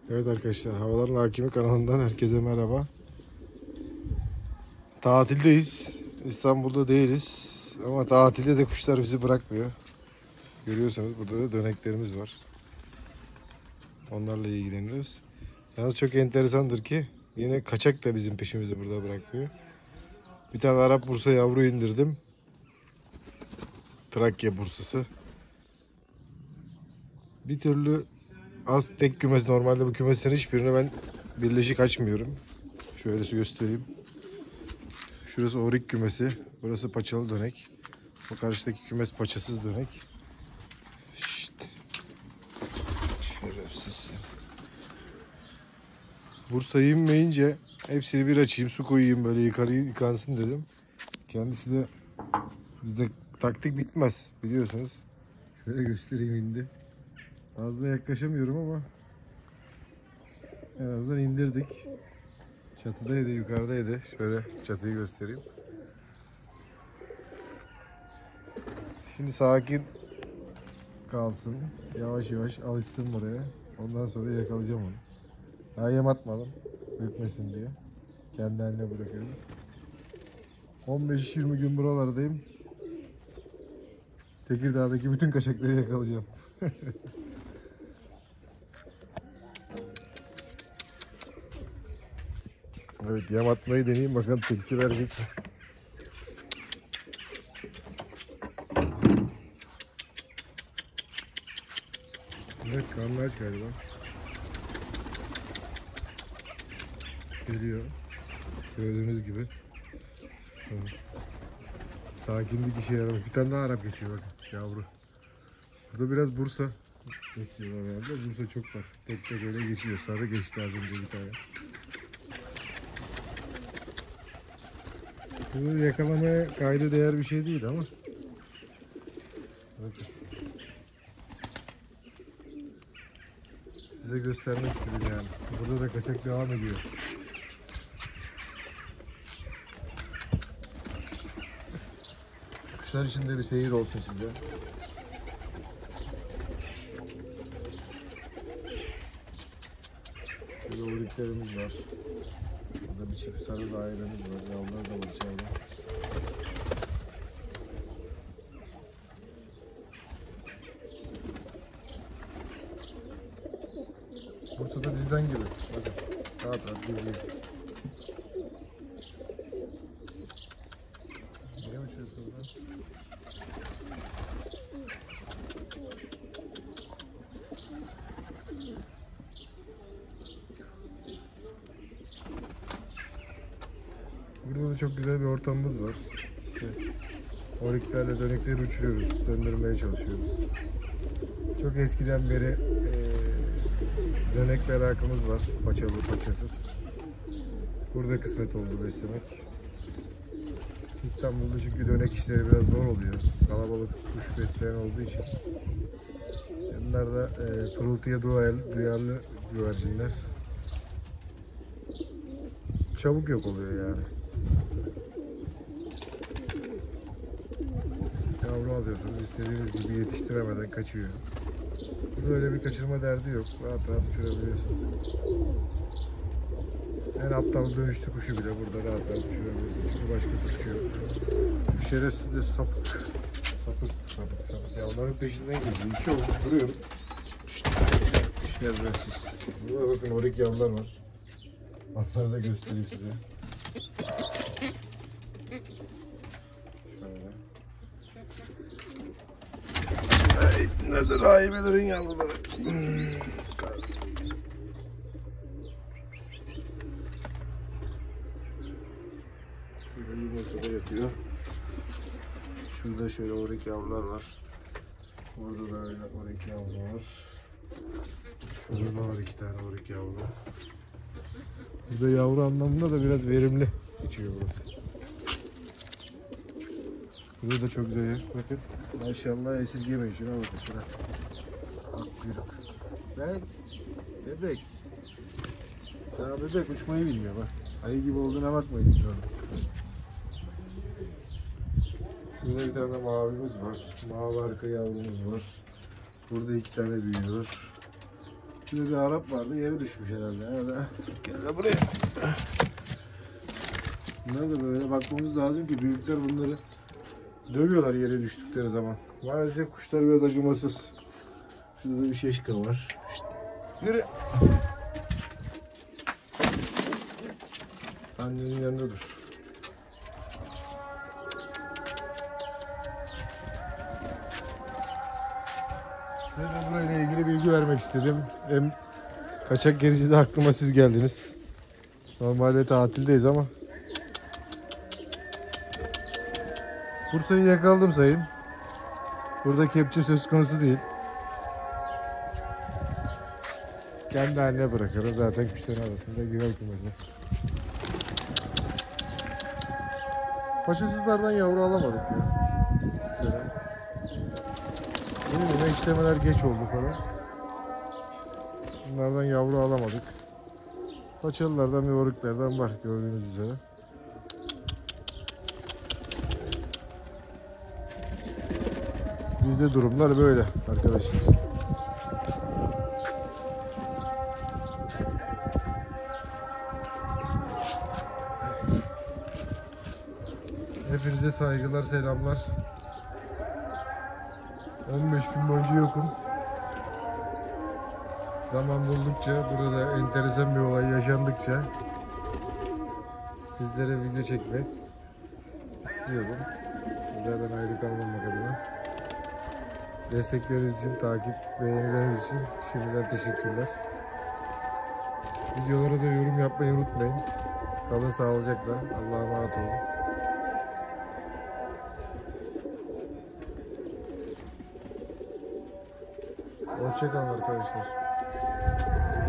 Evet arkadaşlar, Havaların Hakimi kanalından herkese merhaba. Tatildeyiz. İstanbul'da değiliz. Ama tatilde de kuşlar bizi bırakmıyor. Görüyorsunuz burada da döneklerimiz var. Onlarla ilgileniyoruz. Yalnız çok enteresandır ki yine kaçak da bizim peşimizi burada bırakmıyor. Bir tane Arap Bursa yavru indirdim. Trakya Bursası. Bir türlü tek kümes, normalde bu kümeslerin hiçbirine ben birleşik açmıyorum. Şöyle göstereyim. Şurası orik kümesi. Burası paçalı dönek. Bu karşıdaki kümes paçasız dönek. Şşt. Şerefsiz. Bursa'yı inmeyince hepsini bir açayım, su koyayım, böyle yıkansın dedim. Kendisi de, bizde taktik bitmez biliyorsunuz. Şöyle göstereyim, indi. Fazla yaklaşamıyorum ama en azından indirdik. Çatıdaydı, yukarıdaydı. Şöyle çatıyı göstereyim. Şimdi sakin kalsın. Yavaş yavaş alışsın buraya. Ondan sonra yakalayacağım onu. Daha yem atmadım, ürkmesin diye. Kendi haline bırakıyorum. 15-20 gün buralardayım. Tekirdağ'daki bütün kaçakları yakalayacağım. Evet, yem atmayı deneyeyim, bakalım tepki verecek. Evet, karnı aç galiba. Geliyor. Gördüğünüz gibi. Sakinlik işe yaramış. Bir tane daha Arap geçiyor bakın, yavru. Burada biraz Bursa geçiyorlar herhalde. Bursa çok var. Tek tek öyle geçiyor. Sarı geçti az önce bir tane. Bu yakalamaya kayda değer bir şey değil ama. Bakın. Size göstermek istedim yani. Burada da kaçak devam ediyor. Kuşlar için de bir seyir olsun size. Burada uğurluklarımız var. Burada bir çift sarı dairemiz var. Yavrular da var içeride. Bursa'da bizden gibi. Bakın. Rahat rahat geziyor. Niye uçuyorsun lan? Burada da çok güzel bir ortamımız var. İşte oriklerle dönekleri uçuruyoruz, döndürmeye çalışıyoruz. Çok eskiden beri dönek merakımız var, paçalı, paçasız. Burada kısmet oldu beslemek. İstanbul'da çünkü dönek işleri biraz zor oluyor. Kalabalık kuş besleyen olduğu için. Bunlar da pırıltıya duyarlı güvercinler. Çabuk yok oluyor yani. Yavru alıyorsunuz, istediğiniz gibi yetiştiremeden kaçıyor. Böyle bir kaçırma derdi yok. Rahat rahat uçurabiliyorsun. En aptal dönüştü kuşu bile burada rahat rahat uçurabiliyorsun. Çünkü başka kuşçu yok. Şu şerefsiz de sapık. Sapık. Yavruların peşinden geliyor. İki oldu duruyorum. Şerefsiz. Burada bakın orik yavrular var. Onları da göstereyim size. Şöyle. Ay, nedir rahibelerin yavruları? Şurada yumurtada yatıyor. Şurada şöyle orik yavrular var. Burada da öyle orik yavru var. Şurada var iki tane orik yavru. Burada yavru anlamında da biraz verimli geçiyor burası. Burada da çok güzel yer. Bakın. Maşallah esirgemeyin. Şuna bakın şuna. Ak kuyruk. Ben bebek. Ya bebek uçmayı bilmiyor bak. Ayı gibi olduğuna bakmayın siz ona. Şurada bir tane mavimiz var. Mavi arka yavrumuz var. Burada iki tane büyüyor. Şurada bir Arap vardı, yere düşmüş herhalde. Gel de buraya. Bunlar da böyle bakmamız lazım ki büyükler bunları dövüyorlar yere düştükleri zaman. Maalesef kuşlar biraz acımasız. Şurada da bir şeşka var. İşte. Yürü. Annenin yanında dur. Size de burayla ilgili bilgi vermek istedim. Hem kaçak gericide aklıma siz geldiniz. Normalde tatildeyiz ama Bursa'yı yakaladım sayın. Burada kepçe söz konusu değil. Kendi haline bırakırız. Zaten kuşların arasında girer kumasa. Paşasızlardan yavru alamadık ya. Benim işlemeler geç oldu falan. Bunlardan yavru alamadık. Paçalılardan ve oruklardan var gördüğünüz üzere. Bizde durumlar böyle arkadaşlar. Hepinize saygılar, selamlar. 15 gün boyunca yokum. Zaman buldukça, burada enteresan bir olay yaşandıkça sizlere video çekmek istiyordum. Zaten ayrı kalmamak adına. Destekleriniz için, takip, beğenileriniz için şimdiden teşekkürler. Videolara da yorum yapmayı unutmayın. Kalın sağlıcakla. Allah'a emanet olun. Hoşça kalın arkadaşlar.